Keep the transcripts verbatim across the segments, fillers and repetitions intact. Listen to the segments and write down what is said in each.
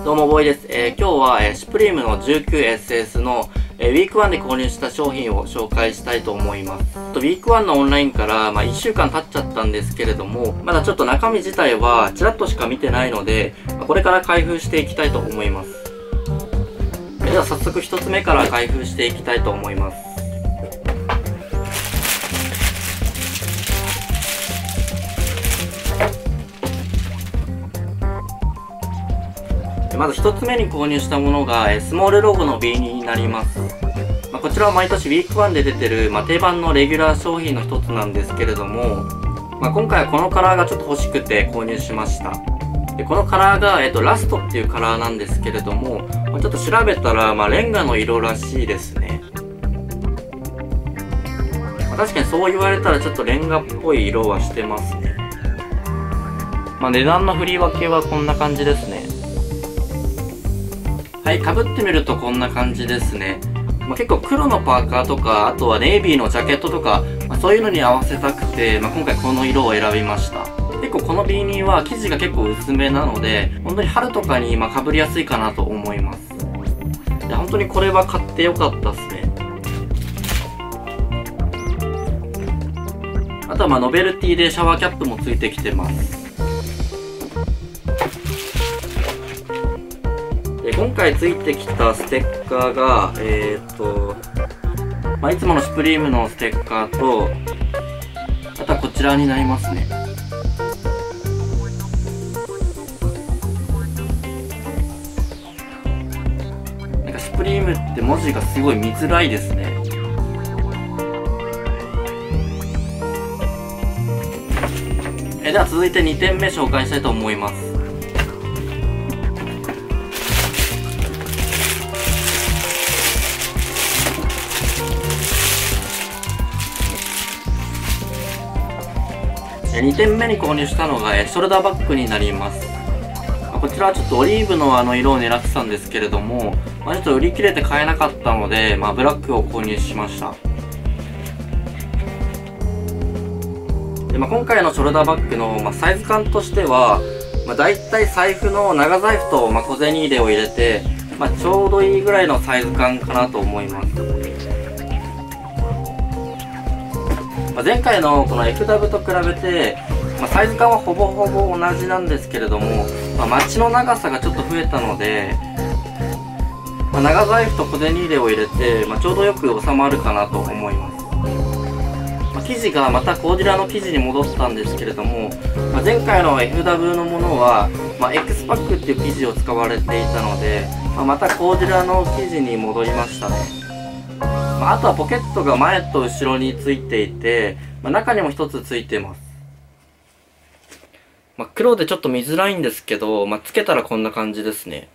どうもボーイです。えー、今日は、えー、シュプリームの じゅうきゅうエスエス の、えー、ウィークワンで購入した商品を紹介したいと思います。とウィークワンのオンラインから、まあ、いっしゅうかん経っちゃったんですけれども、まだちょっと中身自体はちらっとしか見てないので、まあ、これから開封していきたいと思います。えー、では早速ひとつめから開封していきたいと思います。まずひとつめに購入したものがスモールロゴのビーニーになります。まあ、こちらは毎年ウィークワンで出てる、まあ、定番のレギュラー商品の一つなんですけれども、まあ、今回はこのカラーがちょっと欲しくて購入しました。でこのカラーが、えっと、ラストっていうカラーなんですけれども、まあ、ちょっと調べたら、まあ、レンガの色らしいですね。まあ、確かにそう言われたらちょっとレンガっぽい色はしてますね。まあ、値段の振り分けはこんな感じですね。はい、被ってみるとこんな感じですね。まあ、結構黒のパーカーとか、あとはネイビーのジャケットとか、まあ、そういうのに合わせたくて、まあ、今回この色を選びました。結構このビーニーは生地が結構薄めなので、本当に春とかにまあ被りやすいかなと思います。いや、本当にこれは買ってよかったっすね。あとはまあノベルティでシャワーキャップもついてきてます。今回ついてきたステッカーが、えーっと、まあ、いつものシュプリームのステッカーと、あとはこちらになりますね。なんかシュプリームって文字がすごい見づらいですね。えでは続いてにてんめ紹介したいと思います。にてんめに購入したのがショルダーバッグになります。こちらはちょっとオリーブのあの色を狙ってたんですけれども、まあ、ちょっと売り切れて買えなかったので、まあ、ブラックを購入しました。で、まあ、今回のショルダーバッグの、まあ、サイズ感としては、まあ、だいたい財布の長財布と、まあ、小銭入れを入れて、まあ、ちょうどいいぐらいのサイズ感かなと思います。まあ、前回のこの エフダブ と比べて、まあ、サイズ感はほぼほぼ同じなんですけれども、まあ、マチの長さがちょっと増えたので、まあ、長財布と小銭入れを入れて、まあ、ちょうどよく収まるかなと思います。まあ、生地がまたコーディラの生地に戻ったんですけれども、まあ、前回の エフダブ のものは、まあ、X パックっていう生地を使われていたので、まあ、またコーディラの生地に戻りましたね。まあ、あとはポケットが前と後ろについていて、まあ、中にも一つついてます。まあ、黒でちょっと見づらいんですけど、まあ、つけたらこんな感じですね。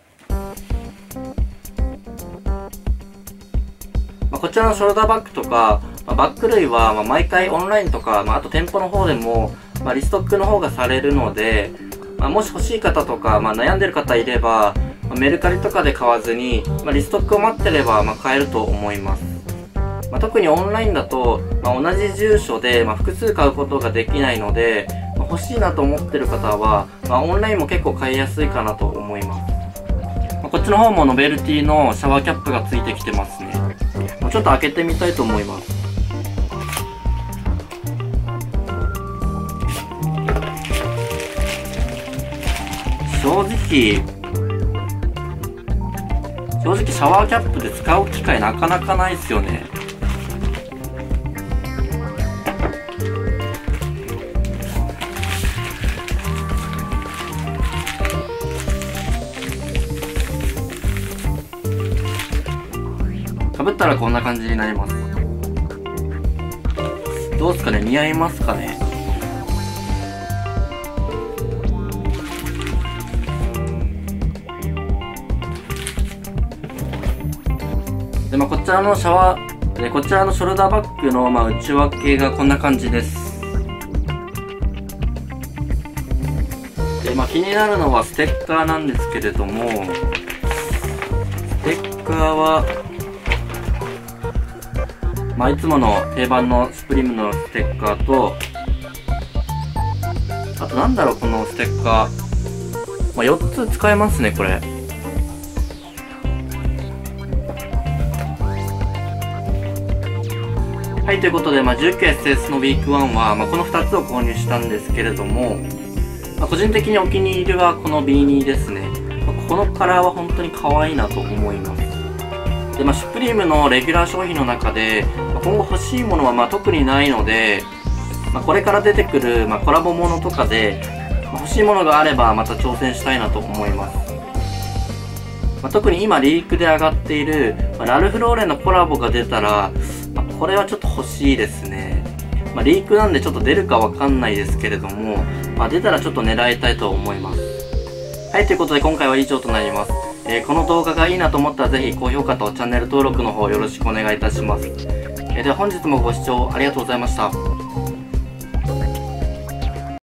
まあ、こちらのショルダーバッグとか、まあ、バッグ類はまあ毎回オンラインとか、まあ、あと店舗の方でも、まあ、リストックの方がされるので、まあ、もし欲しい方とか、まあ、悩んでる方いれば、まあ、メルカリとかで買わずに、まあ、リストックを待ってれば、まあ、買えると思います。まあ、特にオンラインだと、まあ、同じ住所で、まあ、複数買うことができないので、まあ、欲しいなと思ってる方は、まあ、オンラインも結構買いやすいかなと思います。まあ、こっちの方もノベルティのシャワーキャップがついてきてますね。まあ、ちょっと開けてみたいと思います。正直、正直シャワーキャップで使う機会なかなかないですよね。かぶったらこんな感じになります。どうですかね、似合いますかね。で、まあ、こちらのシャワーでこちらのショルダーバッグの、まあ、内訳がこんな感じです。で、まあ、気になるのはステッカーなんですけれども、ステッカーは、まあ、いつもの定番のスプリームのステッカーと、あとなんだろうこのステッカー、まあ、よっつ使えますねこれ。 はい、ということで、まあ、じゅうきゅうエスエス のウィークワンは、まあ、このふたつを購入したんですけれども、まあ、個人的にお気に入りはこの ビーツー ですね。まあ、このカラーは本当に可愛いなと思います。で、まあ、シュプリームのレギュラー商品の中で、まあ、今後欲しいものはまあ特にないので、まあ、これから出てくる、まあ、コラボものとかで、まあ、欲しいものがあればまた挑戦したいなと思います。まあ、特に今リークで上がっている、まあ、ラルフローレンのコラボが出たら、まあ、これはちょっと欲しいですね。まあ、リークなんでちょっと出るかわかんないですけれども、まあ、出たらちょっと狙いたいと思います。はい、ということで今回は以上となります。えー、この動画がいいなと思ったらぜひ高評価とチャンネル登録の方よろしくお願いいたします。えー、では本日もご視聴ありがとうございました。